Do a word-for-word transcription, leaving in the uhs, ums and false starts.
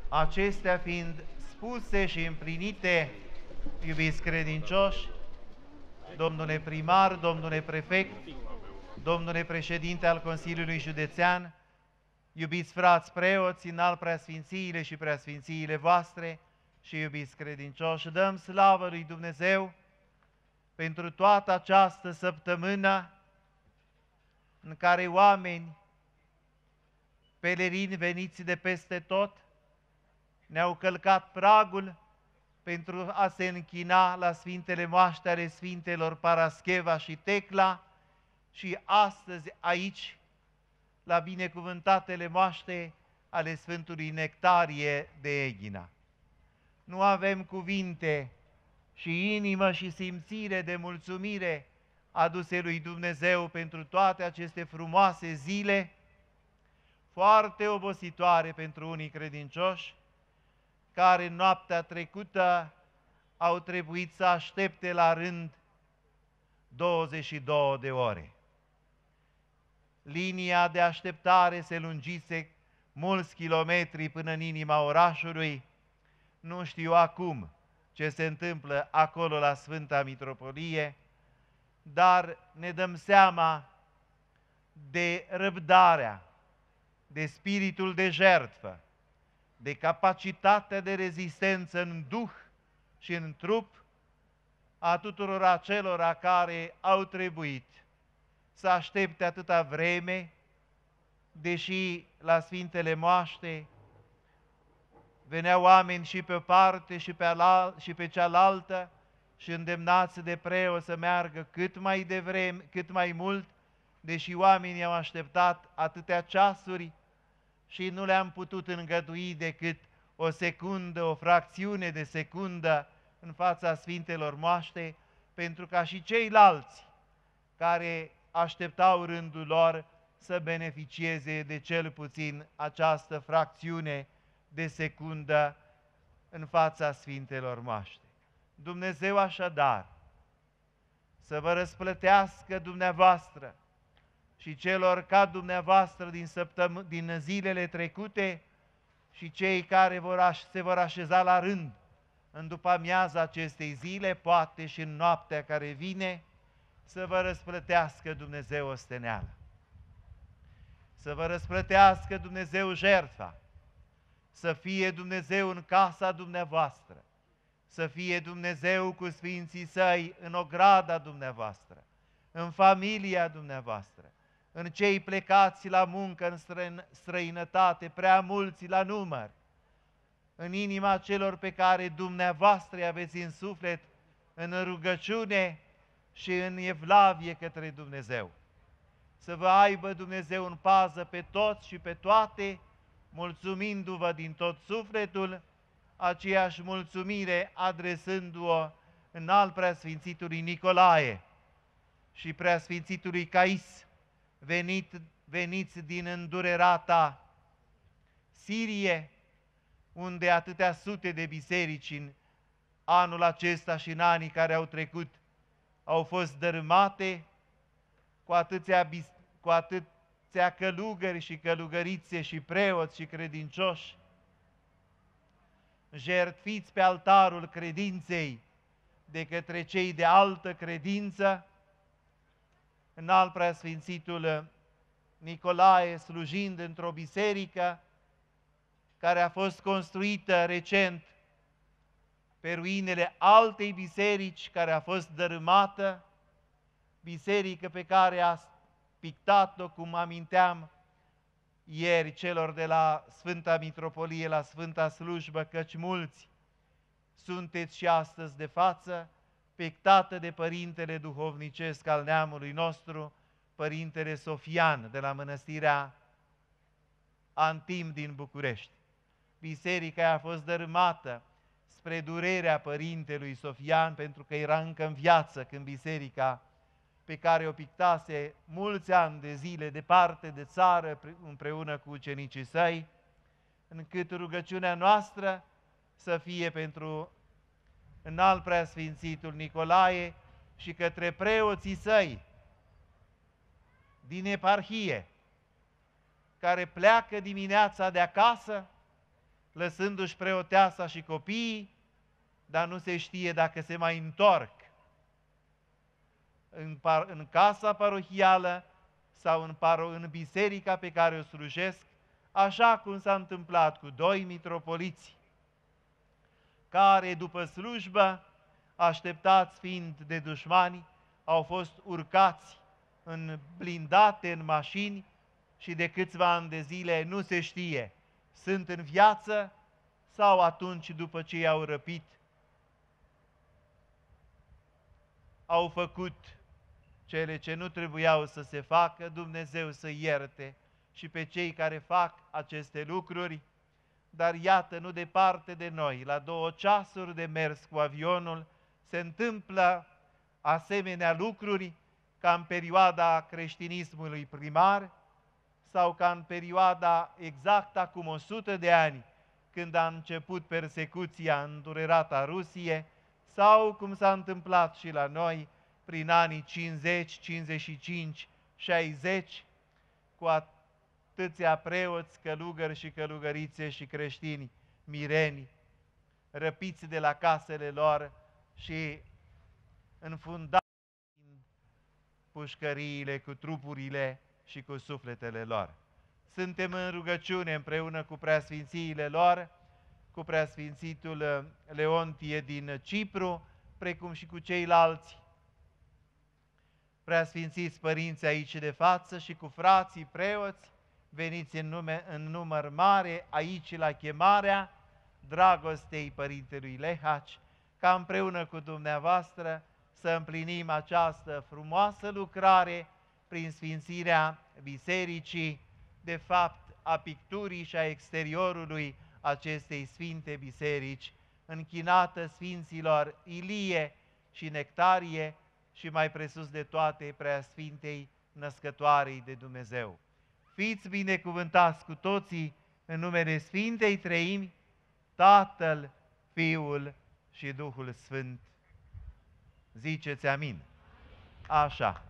Acestea fiind spuse și împlinite, iubiți credincioși, domnule primar, domnule prefect, domnule președinte al Consiliului Județean, iubiți frați preoți, înalt preasfințiile și preasfințiile voastre și iubiți credincioși, dăm slavă lui Dumnezeu pentru toată această săptămână în care oameni, pelerini veniți de peste tot, ne-au călcat pragul pentru a se închina la Sfintele Moaște ale Sfintelor Parascheva și Tecla și astăzi aici, la binecuvântatele moaște ale Sfântului Nectarie de Eghina. Nu avem cuvinte și inimă și simțire de mulțumire aduse lui Dumnezeu pentru toate aceste frumoase zile, foarte obositoare pentru unii credincioși, care noaptea trecută au trebuit să aștepte la rând douăzeci și două de ore. Linia de așteptare se lungise mulți kilometri până în inima orașului. Nu știu acum ce se întâmplă acolo la Sfânta Mitropolie, dar ne dăm seama de răbdarea, de spiritul de jertfă, de capacitatea de rezistență în duh și în trup a tuturor acelora care au trebuit să aștepte atâta vreme, deși la Sfintele Moaște veneau oameni și pe o parte și pe, ala, și pe cealaltă și îndemnați de preot să meargă cât mai devreme, cât mai mult, deși oamenii au așteptat atâtea ceasuri și nu le-am putut îngădui decât o secundă, o fracțiune de secundă în fața Sfintelor Moaște, pentru ca și ceilalți care așteptau rândul lor să beneficieze de cel puțin această fracțiune de secundă în fața Sfintelor Moaște. Dumnezeu așadar să vă răsplătească dumneavoastră și celor ca dumneavoastră din, săptămâ- din zilele trecute și cei care vor se vor așeza la rând în după-amiaza acestei zile, poate și în noaptea care vine, să vă răsplătească Dumnezeu osteneala. Să vă răsplătească Dumnezeu jertfa, să fie Dumnezeu în casa dumneavoastră, să fie Dumnezeu cu Sfinții Săi în ograda dumneavoastră, în familia dumneavoastră, în cei plecați la muncă în străin, străinătate, prea mulți la număr, în inima celor pe care dumneavoastră îi aveți în suflet, în rugăciune și în evlavie către Dumnezeu. Să vă aibă Dumnezeu în pază pe toți și pe toate, mulțumindu-vă din tot sufletul, aceeași mulțumire adresându-o în al preasfințitului Nicolae și preasfințitului Cais, venit, veniți din îndurerata Sirie, unde atâtea sute de biserici în anul acesta și în anii care au trecut au fost dărâmate, cu atâția, cu atâția călugări și călugărițe și preoți și credincioși, jertfiți pe altarul credinței de către cei de altă credință, în al preasfințitul Nicolae slujind într-o biserică care a fost construită recent pe ruinele altei biserici care a fost dărâmată, biserică pe care a pictat-o, cum aminteam ieri celor de la Sfânta Mitropolie, la Sfânta Slujbă, căci mulți sunteți și astăzi de față, pictată de Părintele Duhovnicesc al neamului nostru, Părintele Sofian, de la Mănăstirea Antim din București. Biserica a fost dărâmată spre durerea Părintelui Sofian, pentru că era încă în viață când biserica pe care o pictase mulți ani de zile departe de țară împreună cu ucenicii săi, încât rugăciunea noastră să fie pentru înalt preasfințitul Nicolae și către preoții săi din eparhie, care pleacă dimineața de acasă lăsându-și preoteasa și copiii, dar nu se știe dacă se mai întorc în, par, în casa parohială sau în, paro, în biserica pe care o slujesc, așa cum s-a întâmplat cu doi mitropoliți, care după slujbă, așteptați fiind de dușmani, au fost urcați în blindate, în mașini și de câțiva ani de zile nu se știe, sunt în viață sau atunci după ce i-au răpit, au făcut cele ce nu trebuiau să se facă, Dumnezeu să ierte și pe cei care fac aceste lucruri, dar iată, nu departe de noi, la două ceasuri de mers cu avionul, se întâmplă asemenea lucruri ca în perioada creștinismului primar sau ca în perioada exact acum o sută de ani, când a început persecuția îndurerată a Rusiei, sau cum s-a întâmplat și la noi prin anii cincizeci, cincizeci și cinci, șaizeci, cu atâția preoți, călugări și călugărițe și creștini, mireni, răpiți de la casele lor și înfundați în pușcăriile cu trupurile și cu sufletele lor. Suntem în rugăciune împreună cu preasfințiile lor, cu preasfințitul Leontie din Cipru, precum și cu ceilalți preasfințiți părinți aici de față și cu frații preoți, veniți în, nume, în număr mare aici la chemarea dragostei Părintelui Lehaci, ca împreună cu dumneavoastră să împlinim această frumoasă lucrare prin sfințirea bisericii, de fapt a picturii și a exteriorului acestei sfinte biserici, închinată sfinților Ilie și Nectarie și mai presus de toate Preasfintei Născătoarei de Dumnezeu. Fiți binecuvântați cu toții în numele Sfintei Treimi, Tatăl, Fiul și Duhul Sfânt. Ziceți amin. Așa.